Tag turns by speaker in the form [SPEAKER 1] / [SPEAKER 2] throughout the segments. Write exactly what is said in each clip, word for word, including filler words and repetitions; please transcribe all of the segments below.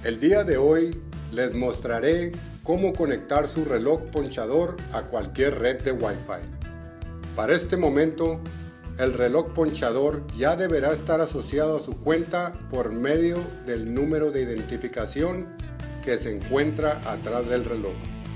[SPEAKER 1] El día de hoy les mostraré cómo conectar su reloj ponchador a cualquier red de Wi-Fi. Para este momento, el reloj ponchador ya deberá estar asociado a su cuenta por medio del número de identificación que se encuentra atrás del reloj.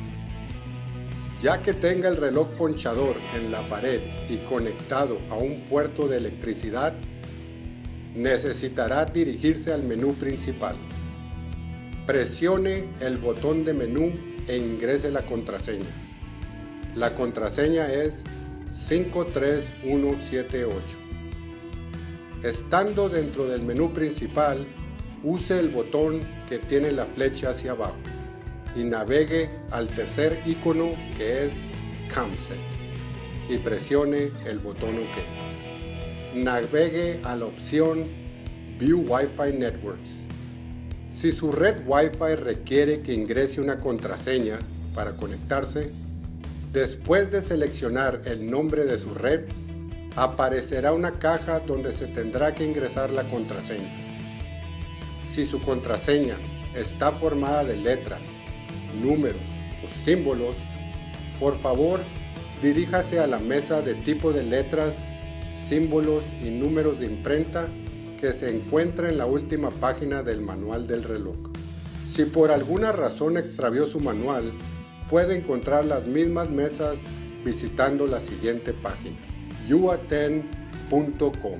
[SPEAKER 1] Ya que tenga el reloj ponchador en la pared y conectado a un puerto de electricidad, necesitará dirigirse al menú principal. Presione el botón de menú e ingrese la contraseña. La contraseña es cinco tres uno siete ocho. Estando dentro del menú principal, use el botón que tiene la flecha hacia abajo y navegue al tercer icono que es CAMSET y presione el botón OK. Navegue a la opción View Wi-Fi Networks. Si su red Wi-Fi requiere que ingrese una contraseña para conectarse, después de seleccionar el nombre de su red, aparecerá una caja donde se tendrá que ingresar la contraseña. Si su contraseña está formada de letras, números o símbolos, por favor diríjase a la mesa de tipo de letras, símbolos y números de imprenta que se encuentra en la última página del manual del reloj. Si por alguna razón extravió su manual, puede encontrar las mismas mesas visitando la siguiente página, u a ten punto com.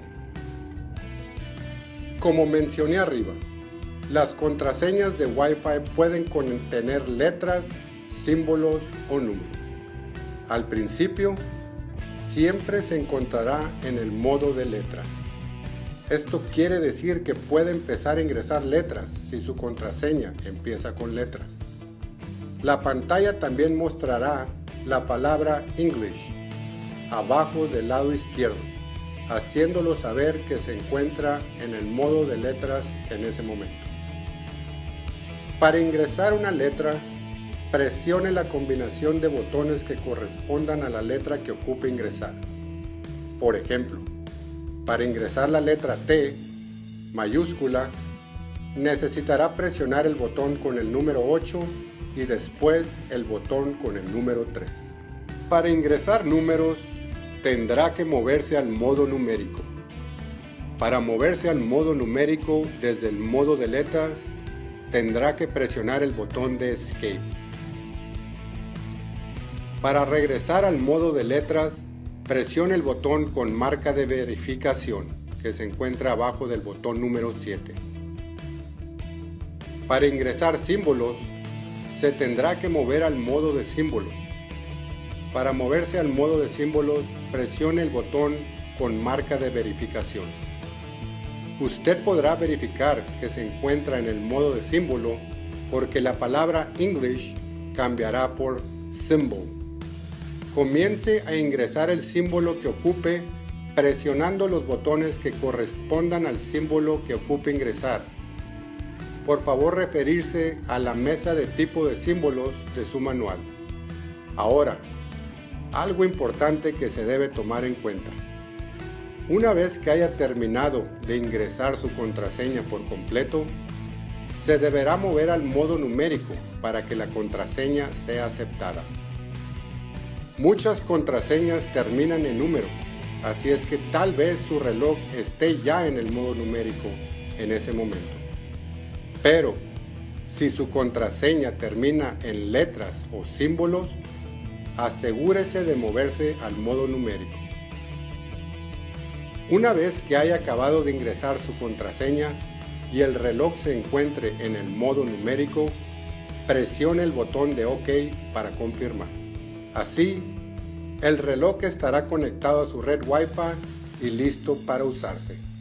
[SPEAKER 1] Como mencioné arriba, las contraseñas de Wi-Fi pueden contener letras, símbolos o números. Al principio, siempre se encontrará en el modo de letras. Esto quiere decir que puede empezar a ingresar letras si su contraseña empieza con letras. La pantalla también mostrará la palabra English abajo del lado izquierdo, haciéndolo saber que se encuentra en el modo de letras en ese momento. Para ingresar una letra, presione la combinación de botones que correspondan a la letra que ocupe ingresar. Por ejemplo, para ingresar la letra T mayúscula, necesitará presionar el botón con el número ocho y después el botón con el número tres. Para ingresar números, tendrá que moverse al modo numérico. Para moverse al modo numérico desde el modo de letras, tendrá que presionar el botón de Escape. Para regresar al modo de letras, presione el botón con marca de verificación que se encuentra abajo del botón número siete. Para ingresar símbolos, se tendrá que mover al modo de símbolos. Para moverse al modo de símbolos, presione el botón con marca de verificación. Usted podrá verificar que se encuentra en el modo de símbolo porque la palabra English cambiará por Symbol. Comience a ingresar el símbolo que ocupe presionando los botones que correspondan al símbolo que ocupe ingresar. Por favor, referirse a la mesa de tipo de símbolos de su manual. Ahora, algo importante que se debe tomar en cuenta. Una vez que haya terminado de ingresar su contraseña por completo, se deberá mover al modo numérico para que la contraseña sea aceptada. Muchas contraseñas terminan en número, así es que tal vez su reloj esté ya en el modo numérico en ese momento. Pero, si su contraseña termina en letras o símbolos, asegúrese de moverse al modo numérico. Una vez que haya acabado de ingresar su contraseña y el reloj se encuentre en el modo numérico, presione el botón de OK para confirmar. Así, el reloj estará conectado a su red Wi-Fi y listo para usarse.